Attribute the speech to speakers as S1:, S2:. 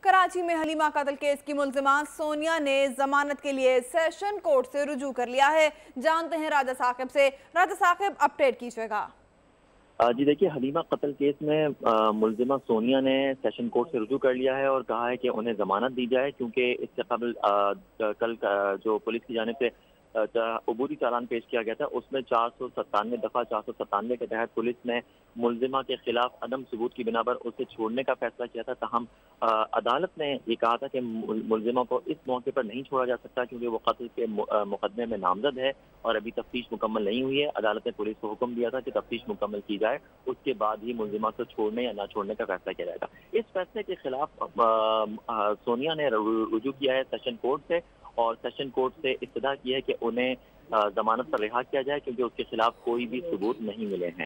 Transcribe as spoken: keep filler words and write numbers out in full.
S1: کراچی میں حلیمہ قتل کیس کی ملزمہ سونیا نے ضمانت کے لیے سیشن کورٹ سے رجوع کر لیا ہے۔ جانتے ہیں راجہ ثاقب سے۔ راجہ ثاقب، اپڈیٹ کیجئے گا۔
S2: جی دیکھیے، حلیمہ قتل کیس میں ملزمہ سونیا نے سیشن کورٹ سے رجوع کر لیا ہے اور کہا ہے کہ انہیں ضمانت دی جائے، کیونکہ اس سے قبل کل جو پولیس کی جانب سے عبوری چالان پیش کیا گیا تھا، اس میں چار سو ستانوے دفعہ چار سو ستانوے کے تحت پولیس نے ملزمہ کے خلاف عدم ثبوت کی بنا پر اسے چھوڑنے کا فیصلہ کیا تھا۔ تاہم عدالت نے یہ کہا تھا کہ ملزمہ کو اس موقع پر نہیں چھوڑا جا سکتا، کیونکہ وہ قتل کے مقدمے میں نامزد ہے اور ابھی تفتیش مکمل نہیں ہوئی ہے۔ عدالت نے پولیس کو حکم دیا تھا کہ تفتیش مکمل کی جائے، اس کے بعد ہی ملزمہ کو چھوڑنے یا نہ چھوڑنے کا فیصلہ کیا جائے گا۔ اس فیصلے کے خلاف سونیا نے رجوع کیا ہے سیشن کورٹ سے، اور سیشن کورٹ سے استدعا کی ہے کہ انہیں ضمانت پر رہا کیا جائے، کیونکہ اس کے خلاف کوئی بھی ثبوت نہیں ملے ہیں۔